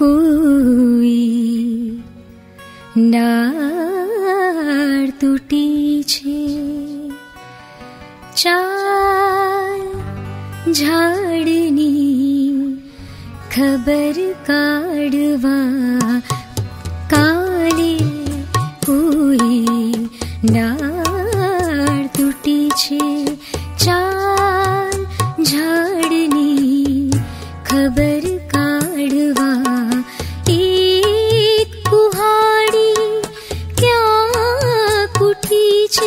કોઈ ડાળ તૂટી છે, ચાલ ઝાડની ખબર કાઢવા કાલે કોઈ ડાળ તૂટી છે, ચાલ ઝાડની ખબર કાઢવા એક કુહાડી ક્યાં કૂટી છે,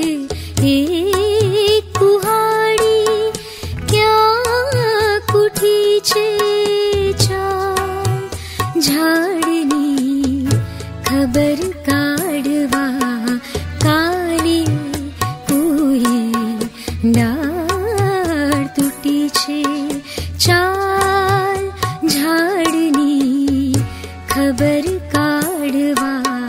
એક કુહાડી ક્યાં કૂટી છે, ચાલ ઝાડની ખબર કાઢવા કાલે કોઈ ડાળ તૂટી છે, ચાલ ઝાડની ખબર કાઢવા.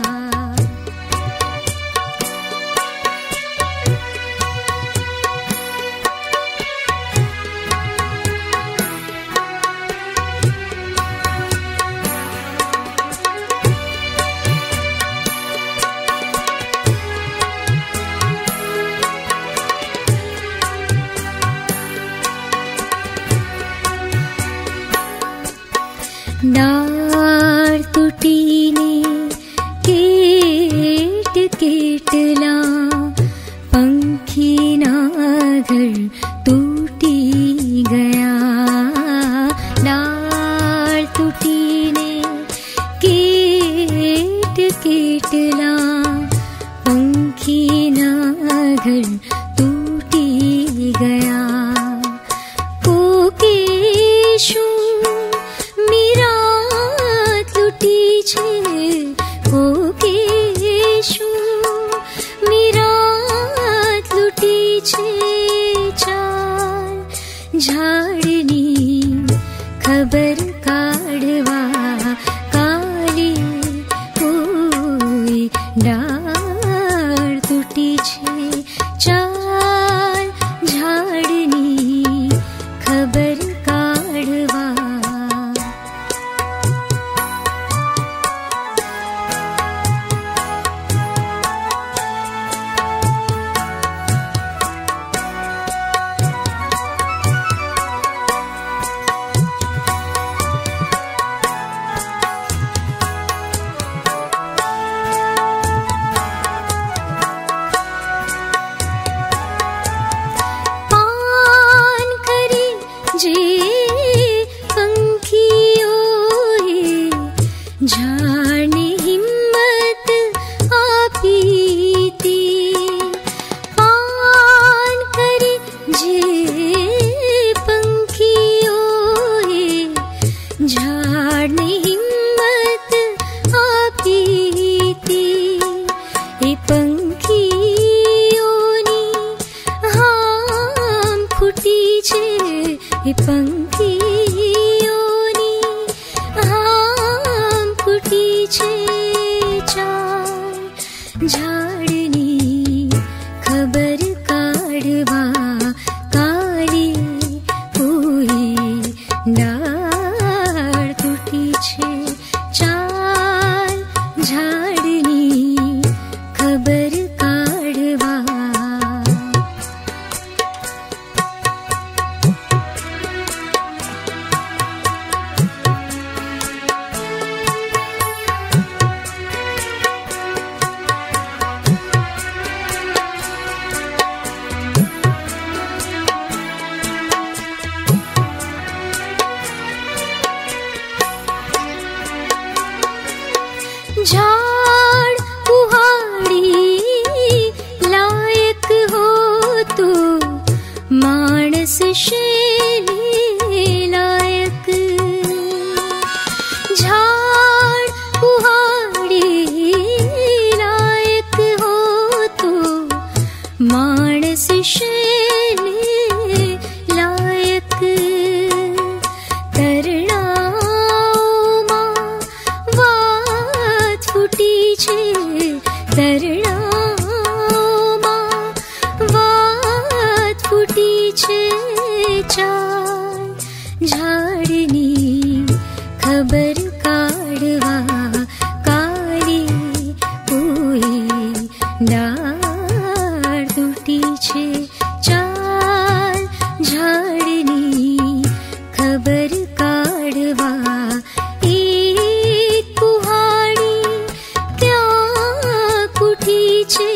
ડાળ તૂટીને કેટ કેટલા પંખીના ઘર તૂટી ગયા, ડાળ તૂટીને કેટ કેટલા પંખીના ઘર તૂટી ગયા, કોકે શું કોકે શું મીરાત લૂટી છે, ચાલ ઝાડની ખબર કાઢવા કાલે કોઈ ડાળ તૂટી છે, ચાલ ઝાડની ખબર કાઢવા. ઝાડને હિંમત આપી તે પાન કરે જે પંખીઓએ, ઝાડને હિંમત આપી તે એ પંખીઓની હામ ફૂટી છે, એ પંખીઓની હામ ફૂટી છે, ચાલ ઝાડની ખબર કાઢવા કાલે કોઈ ડાળ તૂટી છે, ચાલ ઝાડની ખબર કાઢવા. झाड़ कुहाड़ी लायक हो तो मानस शेने लायक, झाड़ कुहाड़ी लायक हो तो मानस शेने लायक, તરણામાં વાત ફૂટી છે, ચાલ ઝાડની ખબર કા डाळ तुटी छे चाल झाड़नी खबर काढ़वा एक कुहाड़ी क्या कुठी छे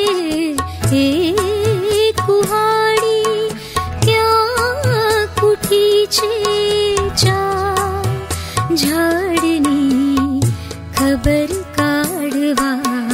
एक कुहाड़ी क्या कुठी छे चाल झाड़नी खबर काढ़वा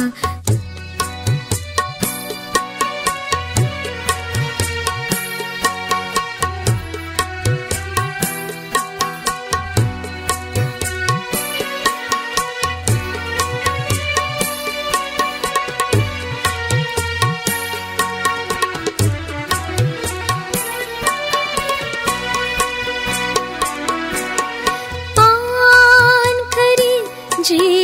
जे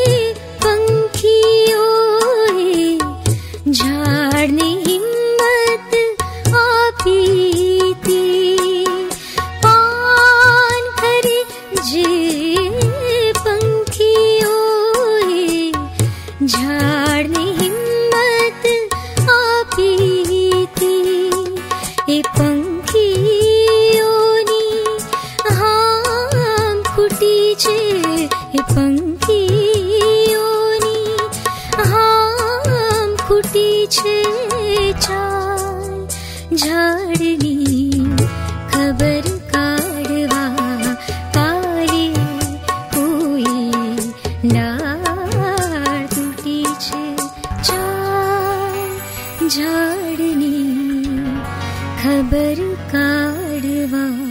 पंखियों झाड़ने हिम्मत आपी थी पान करे जे पंखियों झाड़ने हिम्मत आपी थी ए पंखियोनी हाम फूटी छे ए पंखियोनी हाम फूटी छे चाल झाड़नी खबर काढ़वा काले कोई डाळ तूटी छे चाल झाड़नी खबर काढ़वा।